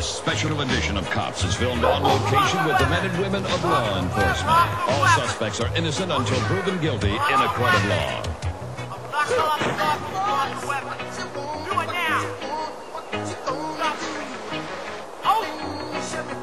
This special edition of Cops is filmed on location with the men and women of law enforcement. All suspects are innocent until proven guilty in a court of law.